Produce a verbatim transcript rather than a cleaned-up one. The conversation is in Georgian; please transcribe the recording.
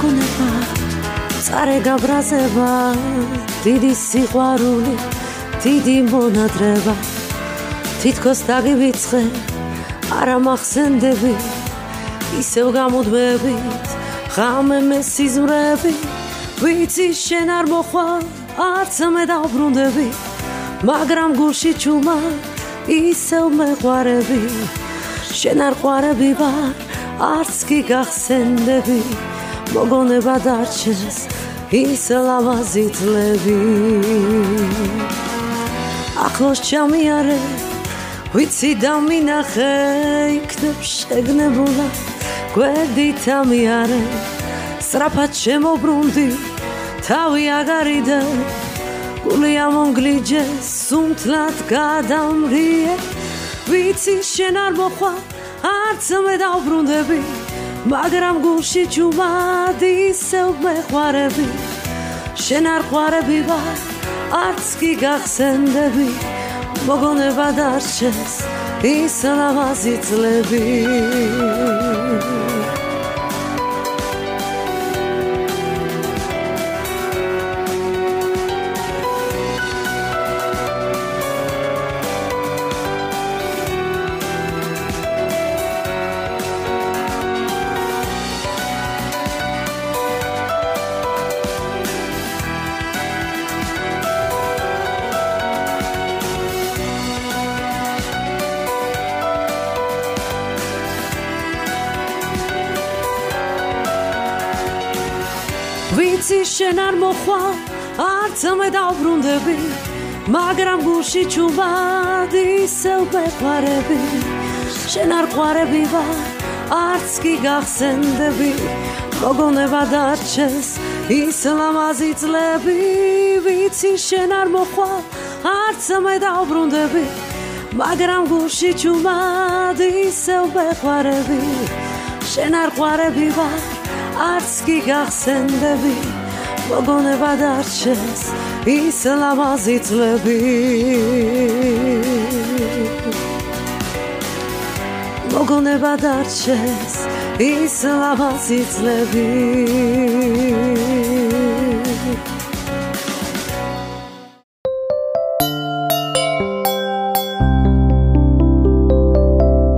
მოგონება წარე გაბრაზება დიდი სიყვარული დიდი მონადრება თითქოს დაგივიწყე არა მახსენდები ისევ გამუდმებით ღამე მე სიზმრები ვიცი შენ არ მოხვალ არც მე დავბრუნდები მაგრამ გულში ჩუმა ისევ მეყვარები შენ არ ყვარები ვარ არც კი გახსენდები მოგონება დარჩეს ის ლამაზი წლები ახლოს ჩამიარე ვიცი დამინახე იქნებ შეგნებულა გვერდით ამიარე სწრაფად შემოbrunდი თავი აგარიდე გული ამონგლიჯეს სუნთლად გადამრიე ვიცი შენ არ მოხვალ არც მე დავბრუნდები მაგრამ გულში ჩუმად ისევ მეყვარები შენ არ ყვარები ვარ არც კი გახსენდები მოგონება დარჩეს ის ლამაზი წლები ვიცი შენ არ მოხვალ არც მე დავბრუნდები მაგრამ გულში ჩუმად ისევ მეყვარები შენ არ ყვარები ვარ არც კი გახსენდები მოგონება დარჩეს ის ლამაზი წლები ვიცი შენ არ მოხვალ არც მე დავბრუნდები მაგრამ გულში ჩუმად ისევ მეყვარები შენ არ ყვარები ვარ არც კი გახსენდები მოგონება დარჩეს ის ლამაზი წლები მოგონება დარჩეს ის ლამაზი წლები